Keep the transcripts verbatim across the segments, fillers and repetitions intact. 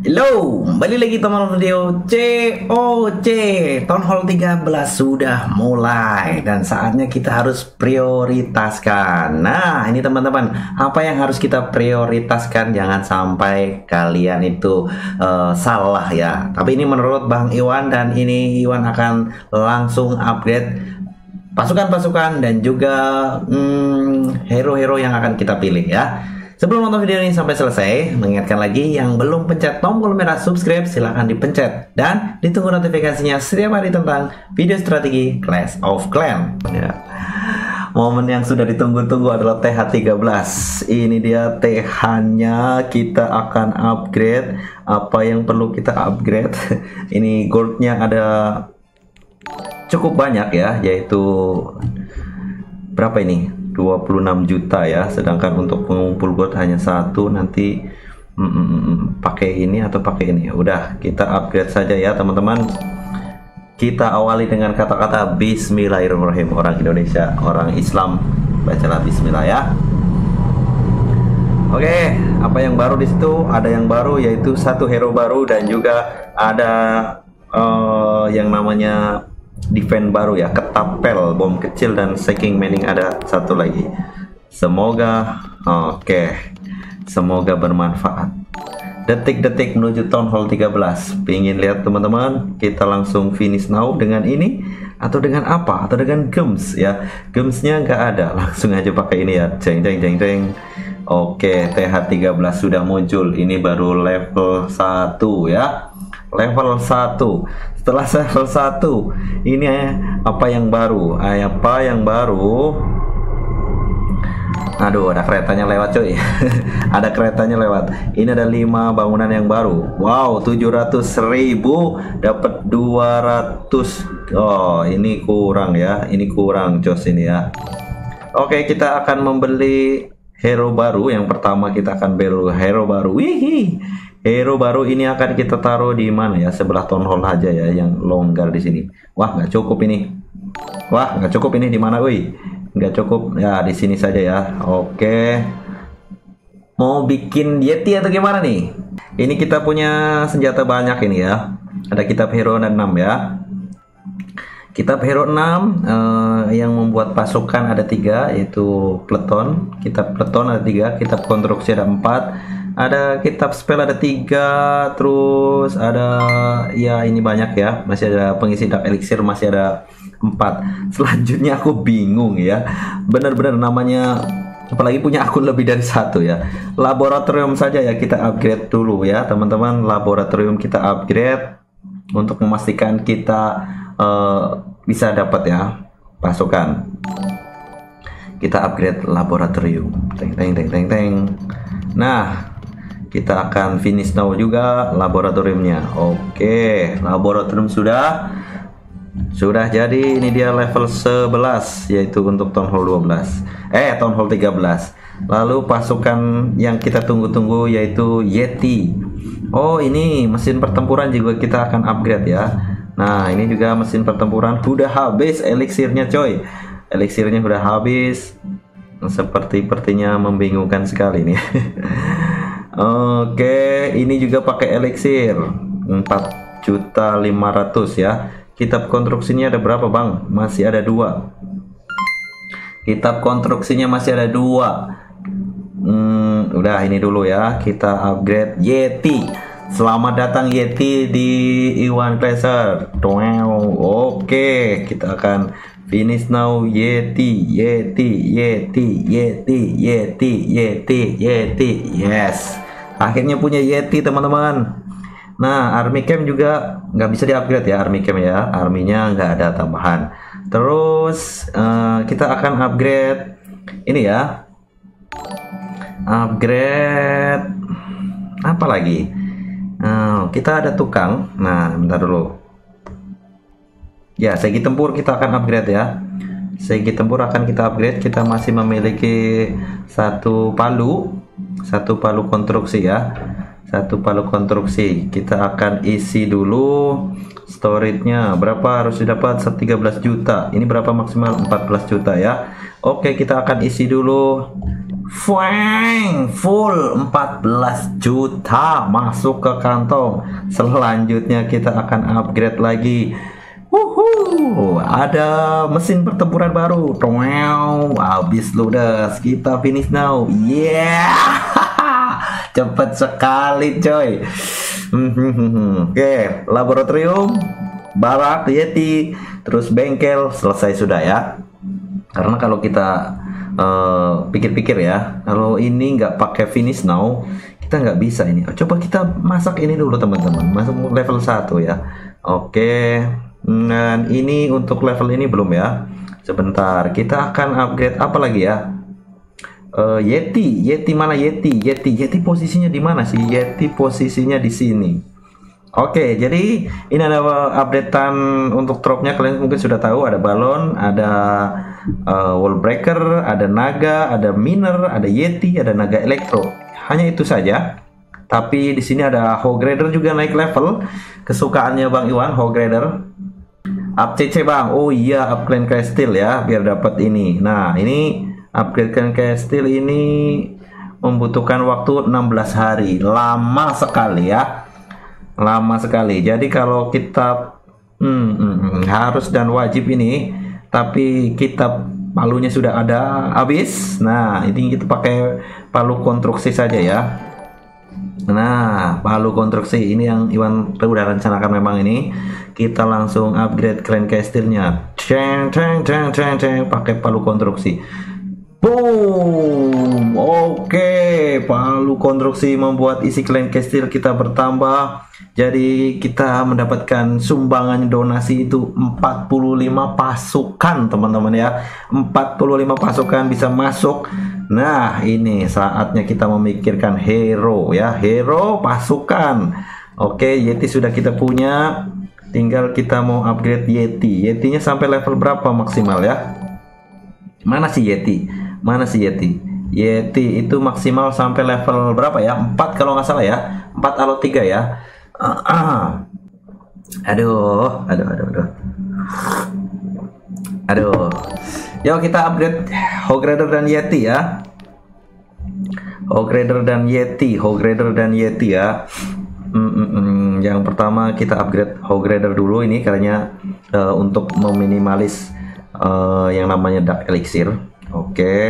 Halo, kembali lagi teman video C O C. Town Hall tiga belas sudah mulai dan saatnya kita harus prioritaskan. Nah, ini teman-teman, apa yang harus kita prioritaskan? Jangan sampai kalian itu uh, salah ya. Tapi ini menurut Bang Iwan, dan ini Iwan akan langsung upgrade pasukan-pasukan dan juga hmm, hero-hero yang akan kita pilih ya. Sebelum nonton video ini sampai selesai, mengingatkan lagi yang belum pencet tombol merah subscribe, silahkan dipencet. Dan ditunggu notifikasinya setiap hari tentang video strategi Clash of Clans ya. Momen yang sudah ditunggu-tunggu adalah T H tiga belas. Ini dia T H-nya, kita akan upgrade. Apa yang perlu kita upgrade? Ini goldnya ada cukup banyak ya, yaitu berapa ini? dua puluh enam juta ya, sedangkan untuk pengumpul gold hanya satu. Nanti mm, mm, mm, pakai ini atau pakai ini. Udah, kita upgrade saja ya teman-teman. Kita awali dengan kata-kata Bismillahirrahmanirrahim. Orang Indonesia, orang Islam, bacalah Bismillah ya. Oke, apa yang baru di situ? Ada yang baru, yaitu satu hero baru, dan juga ada uh, yang namanya defense baru ya, ketapel, bom kecil, dan shaking mining ada satu lagi. Semoga oke okay. Semoga bermanfaat. Detik-detik menuju Town Hall tiga belas. Pingin lihat teman-teman? Kita langsung finish now dengan ini atau dengan apa? Atau dengan gems ya? Gemsnya nggak ada, langsung aja pakai ini ya. Jeng jeng jeng jeng. Oke, T H tiga belas sudah muncul. Ini baru level satu ya. Level satu. Setelah level satu, ini apa yang baru? Apa yang baru? Aduh, ada keretanya lewat cuy. Ada keretanya lewat. Ini ada lima bangunan yang baru. Wow, tujuh ratus ribu dapat dua ratus. Oh, ini kurang ya. Ini kurang jos ini ya. Oke, kita akan membeli hero baru. Yang pertama kita akan beli hero baru. Wih. Hero baru ini akan kita taruh di mana ya? Sebelah Town Hall aja ya, yang longgar di sini. Wah, nggak cukup ini. Wah, nggak cukup ini di mana, wih? Nggak cukup ya, di sini saja ya. Oke. Mau bikin Yeti atau gimana nih? Ini kita punya senjata banyak ini ya. Ada kitab hero ada enam ya. Kitab hero enam eh, yang membuat pasukan ada tiga, yaitu peleton. Kitab peleton ada tiga, kitab konstruksi ada empat. Ada kitab spell ada tiga, terus ada ya ini banyak ya, masih ada pengisi dark elixir masih ada empat. Selanjutnya aku bingung ya, benar-benar namanya, apalagi punya akun lebih dari satu ya. Laboratorium saja ya kita upgrade dulu ya teman-teman. Laboratorium kita upgrade untuk memastikan kita uh, bisa dapat ya pasukan. Kita upgrade laboratorium. Teng teng teng teng teng. Nah, kita akan finish now juga laboratoriumnya. Oke, laboratorium sudah sudah jadi. Ini dia level sebelas, yaitu untuk Town Hall dua belas. Eh, Town Hall tiga belas. Lalu pasukan yang kita tunggu-tunggu yaitu Yeti. Oh, ini mesin pertempuran juga kita akan upgrade ya. Nah, ini juga mesin pertempuran sudah habis eliksirnya coy. Eliksirnya sudah habis. Seperti-pertinya membingungkan sekali nih. Oke, ini juga pakai eliksir empat juta lima ratus ya. Kitab konstruksinya ada berapa bang? Masih ada dua. Kitab konstruksinya masih ada dua. Hmm, udah ini dulu ya. Kita upgrade Yeti. Selamat datang Yeti di Iwan Pleasure. Oke, kita akan finish now. Yeti, Yeti, Yeti, Yeti, Yeti, Yeti, Yeti. Yes, akhirnya punya Yeti teman-teman. Nah, army camp juga nggak bisa di-upgrade ya, army camp ya. Arminya nggak ada tambahan. Terus uh, kita akan upgrade ini ya. Upgrade apa lagi? Uh, kita ada tukang. Nah, bentar dulu. Ya, segi tempur kita akan upgrade ya. Segi tempur akan kita upgrade. Kita masih memiliki satu palu, satu palu konstruksi ya. Satu palu konstruksi. Kita akan isi dulu storage-nya. Berapa harus didapat? tiga belas juta. Ini berapa maksimal? empat belas juta ya. Oke, kita akan isi dulu Fueng, full empat belas juta masuk ke kantong. Selanjutnya kita akan upgrade lagi. Wuhu, ada mesin pertempuran baru. Wow, habis ludes. Kita finish now. Yeah. Cepet sekali coy. Oke, laboratorium, barak, Yeti, terus bengkel, selesai sudah ya. Karena kalau kita pikir-pikir uh, ya, kalau ini nggak pakai finish now, kita nggak bisa ini. Coba kita masak ini dulu teman-teman, masuk level satu ya. Oke, dan ini untuk level ini belum ya. Sebentar, kita akan upgrade apa lagi ya? Uh, Yeti, Yeti mana Yeti? Yeti, Yeti posisinya di mana sih? Yeti posisinya di sini. Oke, jadi ini ada updatean untuk dropnya. Kalian mungkin sudah tahu ada balon, ada uh, wall breaker, ada naga, ada miner, ada Yeti, ada naga elektro. Hanya itu saja. Tapi di sini ada Hog Rider juga naik level. Kesukaannya Bang Iwan, Hog Rider. Up C C Bang. Oh iya, up Clan Castle ya, biar dapat ini. Nah, ini upgrade Clan Castle ini membutuhkan waktu enam belas hari. Lama sekali ya. Lama sekali. Jadi kalau kita hmm, hmm, hmm, harus dan wajib ini, tapi kita palunya sudah ada habis. Nah, ini kita pakai palu konstruksi saja ya. Nah, palu konstruksi ini yang Iwan udah rencanakan memang ini. Kita langsung upgrade Clan Castle-nya. Ceng ceng ceng ceng ceng pakai palu konstruksi. Boom. Oke, palu konstruksi membuat isi Clan Castle kita bertambah. Jadi kita mendapatkan sumbangan donasi itu empat puluh lima pasukan teman-teman ya. empat puluh lima pasukan bisa masuk. Nah, ini saatnya kita memikirkan hero ya. Hero pasukan. Oke, Yeti sudah kita punya. Tinggal kita mau upgrade Yeti. Yetinya sampai level berapa maksimal ya? Mana sih Yeti? Mana sih Yeti? Yeti itu maksimal sampai level berapa ya? empat kalau nggak salah ya. empat atau tiga ya. Uh, uh. Aduh, aduh, aduh, aduh. Aduh. Yuk kita upgrade Hog Rider dan Yeti ya. Hog Rider dan Yeti, Hog Rider dan Yeti ya. Mm -mm -mm. Yang pertama kita upgrade Hog Rider dulu ini karena uh, untuk meminimalis uh, yang namanya Dark Elixir. Oke. Okay.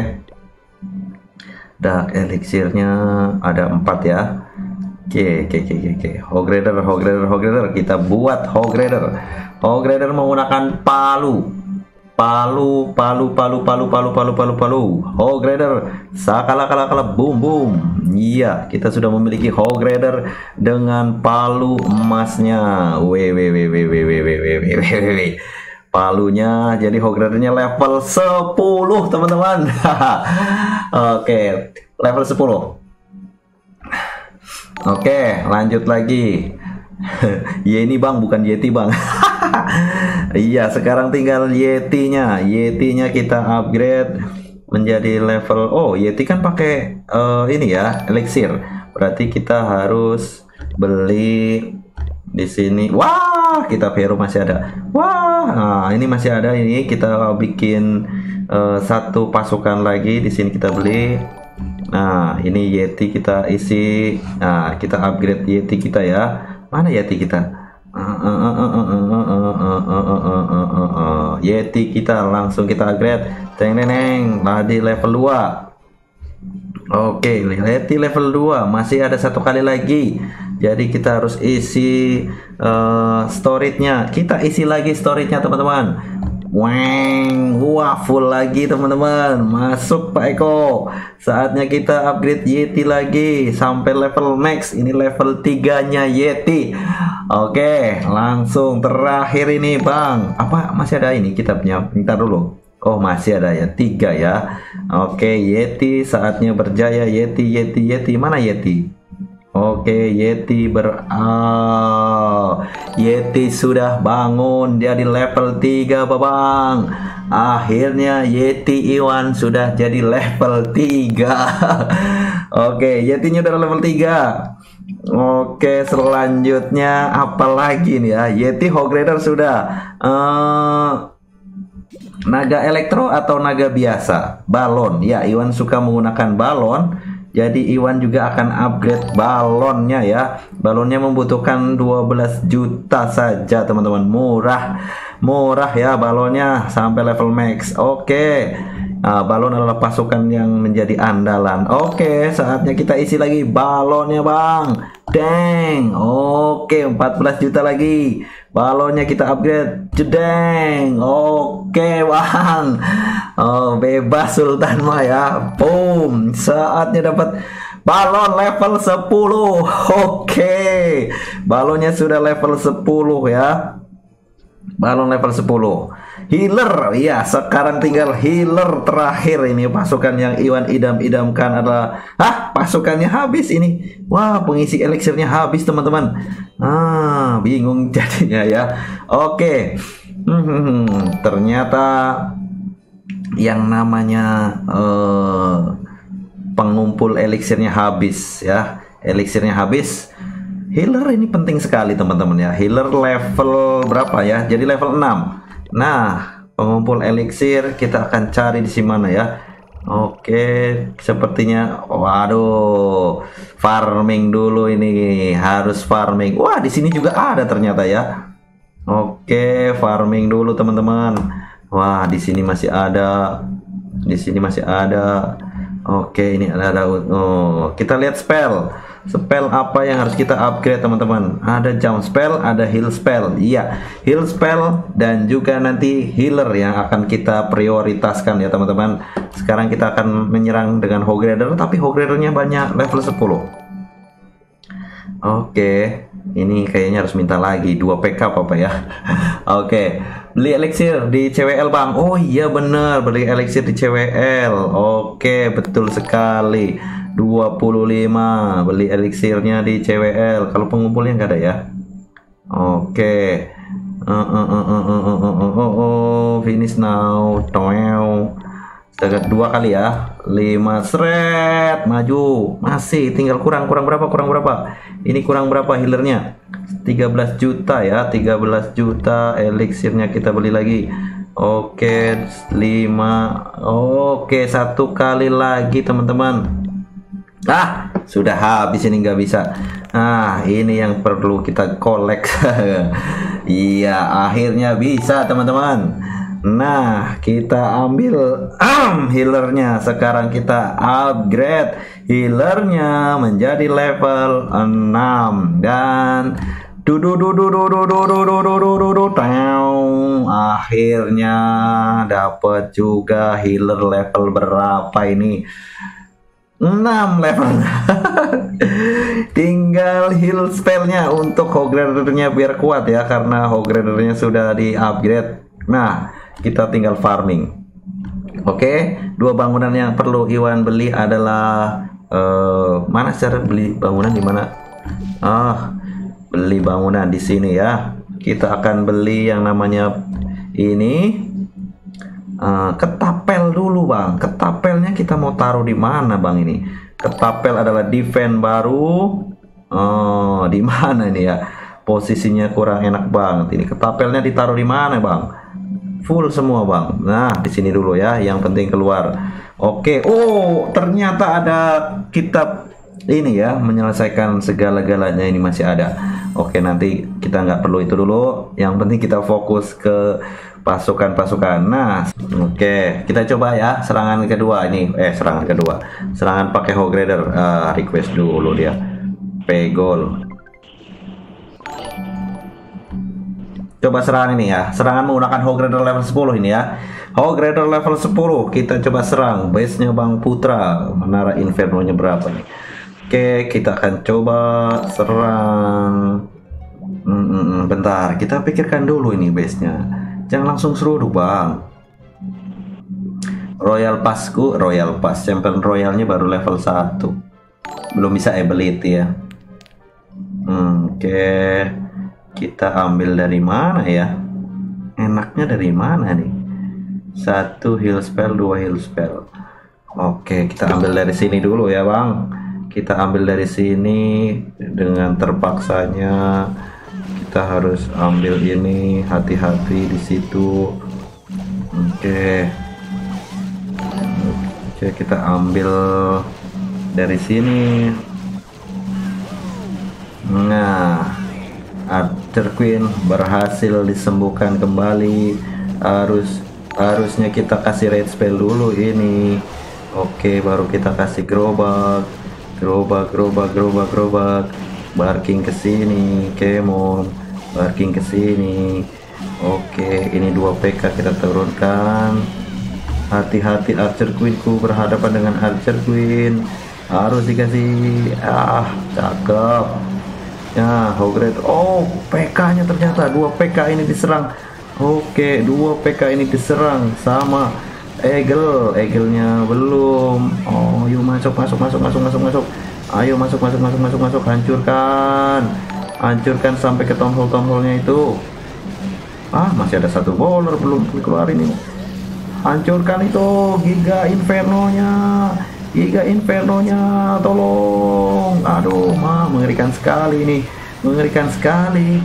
Dark Elixirnya ada empat ya. Oke, oke, oke, oke. Hog Rider, Hog Rider, Hog Rider. Kita buat Hog Rider. Hog Rider menggunakan palu. Palu, palu, palu, palu, palu, palu, palu, palu. Hog Rider. Sakala, kala, kala, boom, boom. Iya, kita sudah memiliki Hog Rider dengan palu emasnya. Weh, weh, weh, weh, weh, weh, weh, weh, weh, weh, weh. Palunya jadi Hog Ridernya level sepuluh, teman-teman. Oke, level sepuluh. Oke, lanjut lagi. Ya ini Bang, bukan Yeti Bang. Iya, sekarang tinggal Yetinya. Yetinya kita upgrade menjadi level. Oh, Yeti kan pakai uh, ini ya, elixir. Berarti kita harus beli di sini. Wah, kita Vero masih ada. Wah, nah, ini masih ada. Ini kita bikin uh, satu pasukan lagi. Di sini kita beli. Nah, ini Yeti kita isi. Nah, kita upgrade Yeti kita ya. Mana Yeti kita? Yeti kita langsung kita upgrade. Teng neng, tadi level dua. Oke, Yeti level dua. Masih ada satu kali lagi. Jadi kita harus isi uh, storage-nya. Kita isi lagi storage-nya, teman-teman. Weng, wah full lagi teman-teman. Masuk Pak Eko. Saatnya kita upgrade Yeti lagi sampai level max. Ini level tiga-nya Yeti. Oke, langsung terakhir ini Bang. Apa masih ada ini kitabnya? Bentar dulu. Oh masih ada ya, tiga ya. Oke, Yeti saatnya berjaya. Yeti, Yeti, Yeti. Mana Yeti? Oke, Yeti ber oh, Yeti sudah bangun. Dia di level tiga Babang. Akhirnya Yeti Iwan sudah jadi level tiga. Oke, Yetinya udah level tiga. Oke, selanjutnya apa lagi nih ya? Yeti Hog Rider sudah. uh, Naga elektro atau naga biasa? Balon. Ya, Iwan suka menggunakan balon. Jadi Iwan juga akan upgrade balonnya ya. Balonnya membutuhkan dua belas juta saja teman-teman. Murah. Murah ya balonnya sampai level max. Oke. Nah, balon adalah pasukan yang menjadi andalan. Oke, saatnya kita isi lagi balonnya, Bang. Deng. Oke, empat belas juta lagi. Balonnya kita upgrade. Jedeng. Oke, Bang. Oh, bebas Sultan mah ya. Boom. Saatnya dapat balon level sepuluh. Oke. Balonnya sudah level sepuluh ya. Balon level sepuluh. Healer, ya sekarang tinggal healer terakhir ini. Pasukan yang Iwan idam-idamkan adalah, ah pasukannya habis ini. Wah, pengisi eliksirnya habis teman-teman. Ah, bingung jadinya ya. Oke, hmm, ternyata yang namanya uh, pengumpul eliksirnya habis ya. Eliksirnya habis. Healer ini penting sekali teman-teman ya. Healer level berapa ya? Jadi level enam. Nah, pengumpul eliksir kita akan cari di sini mana ya? Oke, sepertinya waduh, farming dulu ini, harus farming. Wah, di sini juga ada ternyata ya. Oke, farming dulu teman-teman. Wah, di sini masih ada. Di sini masih ada. Oke, ini ada, ada oh, kita lihat spell. Spell apa yang harus kita upgrade teman-teman? Ada jump spell, ada heal spell. Iya, heal spell dan juga nanti healer yang akan kita prioritaskan ya teman-teman. Sekarang kita akan menyerang dengan Hog Rider, tapi Hog Ridernya banyak, level sepuluh. Oke, ini kayaknya harus minta lagi dua P K apa ya. Oke, beli elixir di C W L Bang. Oh iya bener, beli elixir di C W L. Oke, betul sekali. Dua puluh lima beli elixirnya di C W L. Kalau pengumpulnya nggak ada ya. Oke. Uh, uh, uh, uh, uh, uh, uh, uh, uh, uh. Finish now. Toel. Sudah dua kali ya. Lima seret. Maju. Masih tinggal kurang. Kurang berapa? Kurang berapa? Ini kurang berapa healernya? tiga belas juta ya. tiga belas juta elixirnya kita beli lagi. Oke. lima. Oke. Satu kali lagi teman-teman. Ah, sudah habis ini nggak bisa. Nah, ini yang perlu kita kolek. Iya, akhirnya bisa teman-teman. Nah, kita ambil um, healernya. Sekarang kita upgrade healernya menjadi level enam dan akhirnya dapat juga healer level berapa ini? enam level. Tinggal heal spellnya untuk Hog Rider-nya biar kuat ya, karena Hog Rider-nya sudah di upgrade. Nah, kita tinggal farming. Oke, dua bangunan yang perlu Iwan beli adalah uh, mana cara beli bangunan di mana? Ah, beli bangunan di sini ya. Kita akan beli yang namanya ini. Uh, ketapel dulu Bang. Ketapelnya kita mau taruh di mana Bang ini? Ketapel adalah defense baru. Oh, di mana ini ya? Posisinya kurang enak banget ini. Ketapelnya ditaruh di mana Bang? Full semua Bang. Nah, di sini dulu ya. Yang penting keluar. Oke. Oh, ternyata ada kitab ini ya, menyelesaikan segala-galanya ini masih ada. Oke, nanti kita nggak perlu itu dulu. Yang penting kita fokus ke pasukan-pasukan. Nah, oke, kita coba ya serangan kedua ini. Eh, serangan kedua. Serangan pakai Hog Rider. Uh, request dulu dia. Pegol. Coba serangan ini ya. Serangan menggunakan Hog Rider level sepuluh ini ya. Hog Rider level sepuluh. Kita coba serang. Base-nya Bang Putra. Menara Inferno-nya berapa nih? Oke, kita akan coba serang. Hmm, hmm, hmm, bentar, kita pikirkan dulu ini base-nya. Jangan langsung seruduk Bang. Royal Passku, Royal Pass, champion royalnya baru level satu. Belum bisa ability ya. Hmm, oke. Kita ambil dari mana ya? Enaknya dari mana nih? Satu heal spell, dua heal spell. Oke, kita ambil dari sini dulu ya Bang. Kita ambil dari sini. Dengan terpaksanya kita harus ambil ini. Hati-hati di situ. Oke. Oke, kita ambil dari sini. Nah, Archer Queen berhasil disembuhkan kembali. Harus harusnya kita kasih red spell dulu ini. Oke, baru kita kasih gerobak. Gerobak, gerobak, gerobak, gerobak. Barking ke sini, Kemon. Barking ke sini. Oke, ini dua P K kita turunkan. Hati-hati Archer Queen ku berhadapan dengan Archer Queen. Harus dikasih. Ah, cakep. Ya, Hogred. Oh, P K-nya ternyata dua P K ini diserang. Oke, dua P K ini diserang sama Eagle. Eagle-nya belum. Oh, yuk masuk, masuk, masuk, masuk, masuk, masuk. Ayo masuk, masuk, masuk, masuk, masuk. Hancurkan. Hancurkan sampai ke town hall-town hall-nya itu. Ah, masih ada satu bowler belum dikeluarin ini. Hancurkan itu Giga Inferno-nya. Giga Inferno-nya, tolong. Aduh, mah mengerikan sekali ini. Mengerikan sekali.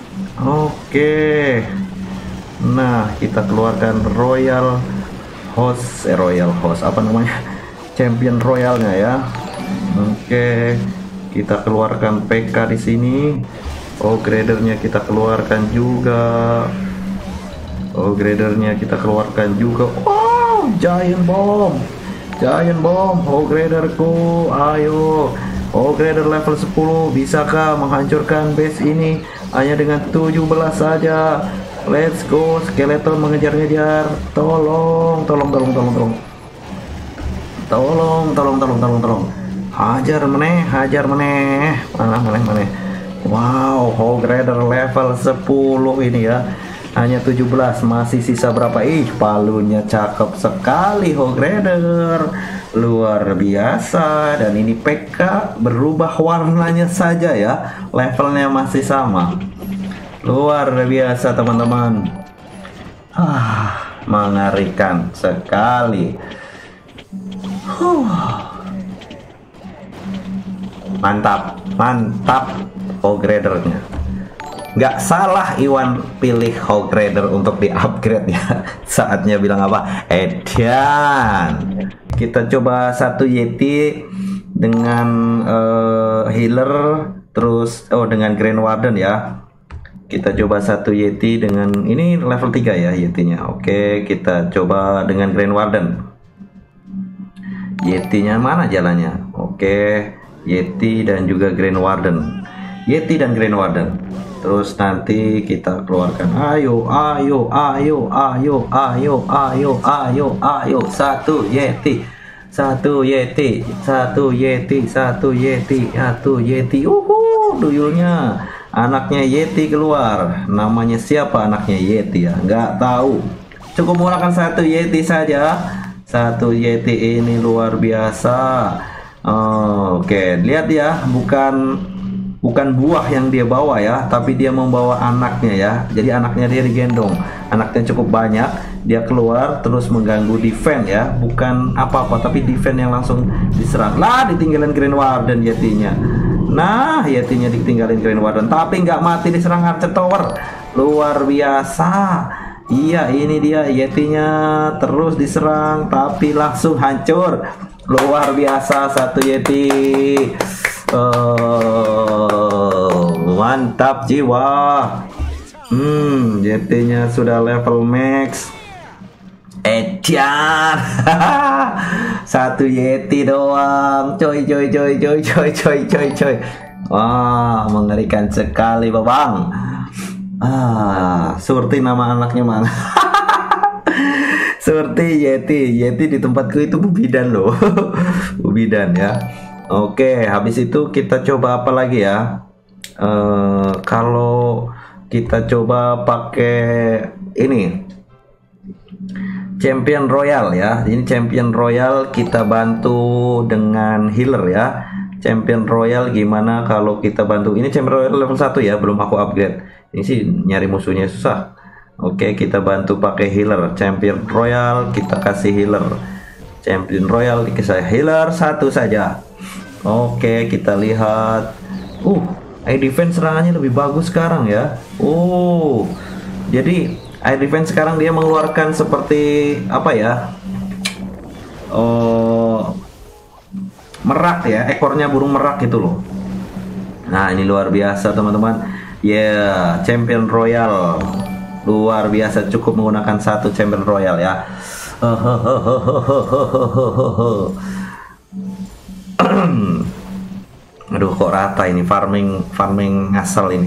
Oke. Nah, kita keluarkan Royal Host, eh Royal Host apa namanya? Champion Royalnya ya. Oke. Kita keluarkan P K di sini. Oh, gradernya kita keluarkan juga. Oh, gradernya kita keluarkan juga. Wow, giant bomb. Giant bomb. Oh, graderku. Ayo. Oh, grader level sepuluh. Bisakah menghancurkan base ini hanya dengan tujuh belas saja? Let's go. Skeleton mengejar-ngejar. Tolong, tolong, tolong, tolong, tolong. Tolong, tolong, tolong, tolong, tolong. Hajar meneh, hajar meneh. Mana, meneh, meneh. Wow, Hogrider level sepuluh ini ya. Hanya tujuh belas, masih sisa berapa? Ih, palunya cakep sekali Hogrider. Luar biasa. Dan ini P K berubah warnanya saja ya. Levelnya masih sama. Luar biasa teman-teman. Ah, mengerikan sekali. Huh. Mantap, mantap. Hogridernya nggak salah Iwan pilih Hogrider untuk di upgrade ya. Saatnya bilang apa? Edian. Kita coba satu Yeti dengan uh, healer, terus oh dengan Grand Warden ya. Kita coba satu Yeti dengan ini level tiga ya Yetinya. Oke, kita coba dengan Grand Warden. Yetinya mana jalannya? Oke, Yeti dan juga Grand Warden. Yeti dan Grand Warden. Terus nanti kita keluarkan. Ayo, ayo, ayo, ayo, ayo, ayo, ayo, ayo. Satu Yeti, satu Yeti, satu Yeti, satu Yeti, satu Yeti. Uhu, duyulnya. Anaknya Yeti keluar. Namanya siapa anaknya Yeti ya? Nggak tahu. Cukup menggunakan satu Yeti saja. Satu Yeti ini luar biasa. Oh, oke, lihat ya, bukan bukan buah yang dia bawa ya, tapi dia membawa anaknya ya. Jadi anaknya dia digendong. Anaknya cukup banyak. Dia keluar terus mengganggu defense ya, bukan apa-apa tapi defense yang langsung diserang. Lah, ditinggalin Grand Warden Yetinya. Nah, Yetinya ditinggalin Grand Warden, tapi nggak mati diserang Archer Tower. Luar biasa. Iya, ini dia Yetinya terus diserang tapi langsung hancur. Luar biasa satu Yeti. Oh, mantap jiwa. Hmm, Yetinya sudah level max. Edian. Satu Yeti doang. Coy coy coy coy coy coy coy coy. Wah, mengerikan sekali, Babang. Ah, seperti nama anaknya mana? Seperti Yeti. Yeti di tempatku itu Bubidan loh. Bubidan ya. Oke, habis itu kita coba apa lagi ya? Uh, kalau kita coba pakai ini Champion Royal ya. Ini Champion Royal kita bantu dengan healer ya. Champion Royal gimana kalau kita bantu? Ini Champion Royal level satu ya, belum aku upgrade. Ini sih nyari musuhnya susah. Oke, kita bantu pakai healer. Champion Royal kita kasih healer. Champion Royal dikasih healer satu saja. Oke, kita lihat. Uh, air defense serangannya lebih bagus sekarang ya. Oh, jadi Air defense sekarang dia mengeluarkan seperti apa ya? Oh, merak ya, ekornya burung merak gitu loh. Nah, ini luar biasa teman-teman. Ya, yeah, champion royal. Luar biasa, cukup menggunakan satu champion royal ya. Aduh, kok rata ini farming farming ngasal ini.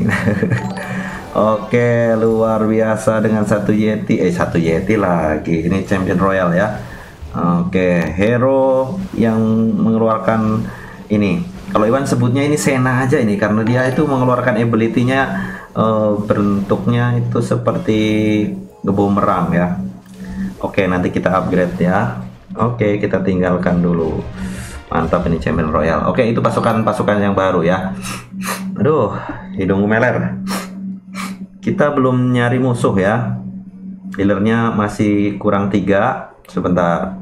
Oke, luar biasa dengan satu Yeti, eh satu Yeti lagi. Ini champion royal ya. Oke, hero yang mengeluarkan ini. Kalau Iwan sebutnya ini Sena aja ini karena dia itu mengeluarkan ability-nya uh, bentuknya itu seperti bumerang ya. Oke, nanti kita upgrade ya. Oke, kita tinggalkan dulu. Mantap ini champion royal. Oke, itu pasukan-pasukan yang baru ya. Aduh, hidung meler. Kita belum nyari musuh ya. Healernya masih kurang tiga. Sebentar.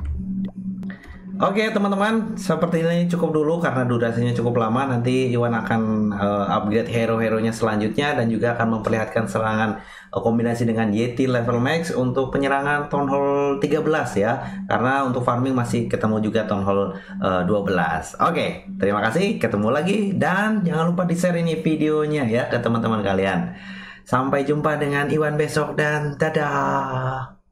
Oke teman-teman, seperti ini cukup dulu karena durasinya cukup lama. Nanti Iwan akan uh, upgrade hero-heronya selanjutnya dan juga akan memperlihatkan serangan uh, kombinasi dengan Yeti level max untuk penyerangan Town Hall tiga belas ya. Karena untuk farming masih ketemu juga Town Hall uh, dua belas. Oke, terima kasih, ketemu lagi dan jangan lupa di-share ini videonya ya ke teman-teman kalian. Sampai jumpa dengan Iwan besok dan dadah.